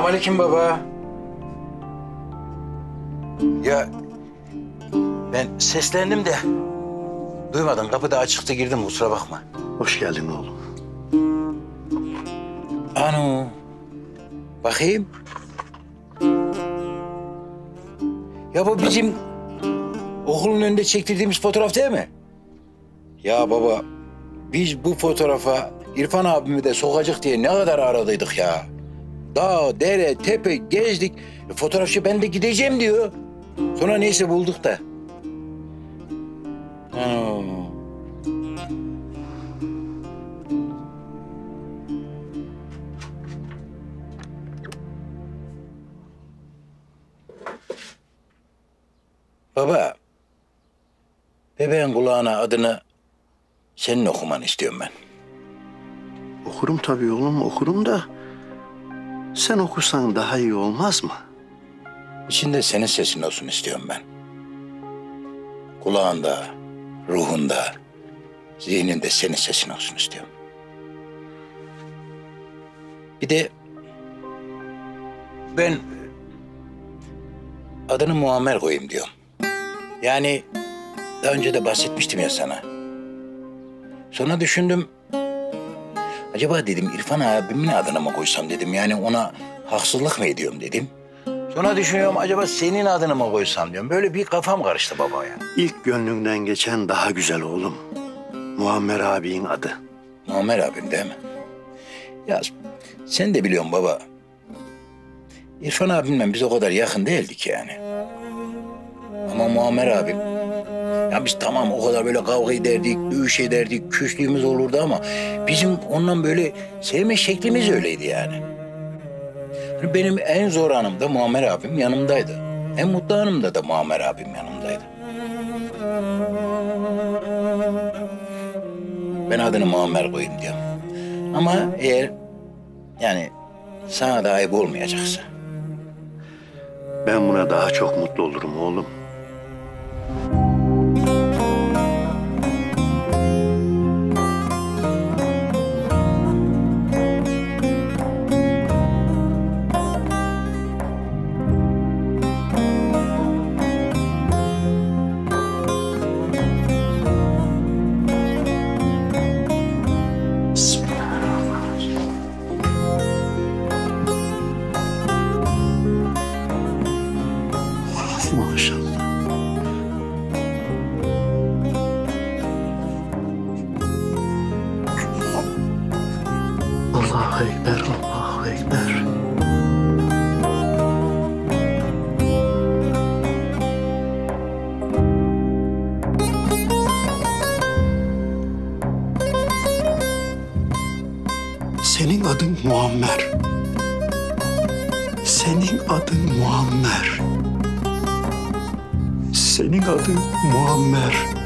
Selamünaleyküm baba. Ya ben seslendim de duymadın. Kapıda açıktı, girdim, kusura bakma. Hoş geldin oğlum. Anu. Bakayım. Ya bu bizim okulun önünde çektirdiğimiz fotoğraf değil mi? Ya baba, biz bu fotoğrafa İrfan abimi de sokacak diye ne kadar aradıydık ya. Dağ, dere, tepe gezdik. Fotoğrafçı ben de gideceğim diyor. Sonra neyse bulduk da. Baba, bebeğin kulağına adını senin okumanı istiyorum ben. Okurum tabii oğlum, okurum da sen okursan daha iyi olmaz mı? İçinde senin sesin olsun istiyorum ben. Kulağında, ruhunda, zihninde senin sesin olsun istiyorum. Bir de ben adını Muammer koyayım diyorum. Yani daha önce de bahsetmiştim ya sana. Sonra düşündüm, acaba dedim İrfan abimin adını mı koysam dedim. Yani ona haksızlık mı ediyorum dedim. Sonra düşünüyorum, acaba senin adını mı koysam diyorum. Böyle bir kafam karıştı baba ya. İlk gönlünden geçen daha güzel oğlum. Muammer abinin adı. Muammer abim değil mi? Ya sen de biliyorsun baba. İrfan abimle biz o kadar yakın değildik yani. Ama Muammer abim, ya biz tamam o kadar böyle kavga ederdik, dövüş ederdik, küslüğümüz olurdu ama bizim ondan böyle sevme şeklimiz öyleydi yani. Benim en zor anımda Muammer abim yanımdaydı. En mutlu anımda da Muammer abim yanımdaydı. Ben adını Muammer koyayım diyorum. Ama eğer yani sana da ayıp olmayacaksa. Ben buna daha çok mutlu olurum oğlum. Maşallah. Allahu Ekber, Allahu Ekber. Senin adın Muammer. Senin adın Muammer. Senin adın Muammer.